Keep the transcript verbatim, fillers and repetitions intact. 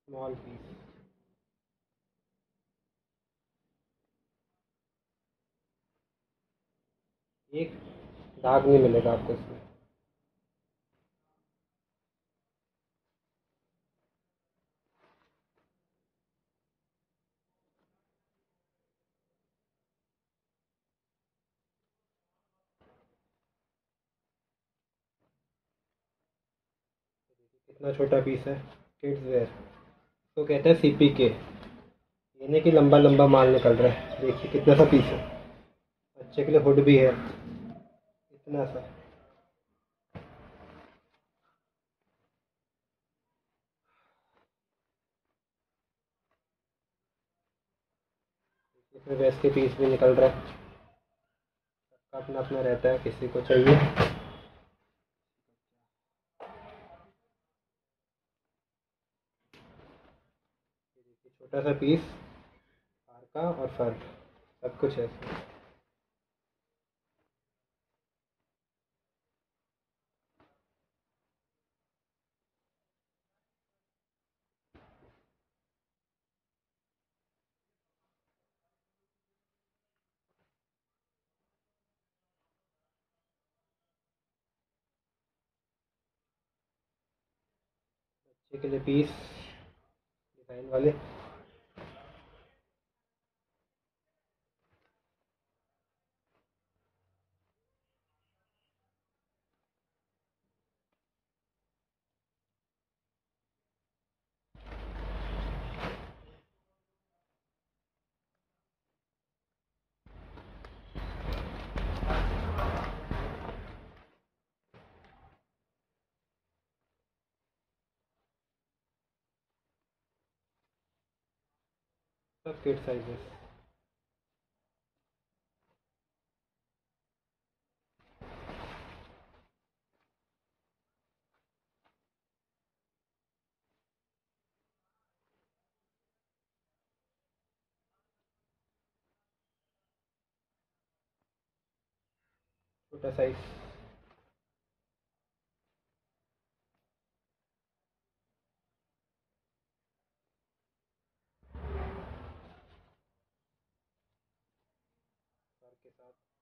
Small piece. एक दाग नहीं मिलेगा आपको इसमें। कितना छोटा पीस है। Kids wear. तो कहते हैं सी पी के। ये नहीं कि लंबा लंबा माल निकल रहा है, देखिए कितना सा पीस है। बच्चे के लिए हुड भी है, इतना सा। इसमें वेस्ट के पीस भी निकल रहा है। सबका अपना अपना रहता है, किसी को चाहिए। छोटा सा पीस, कार का और फर, सब कुछ है इसमें। बच्चे के लिए पीस, डिज़ाइन वाले। सब किड साइजेस। छोटा साइज। के साथ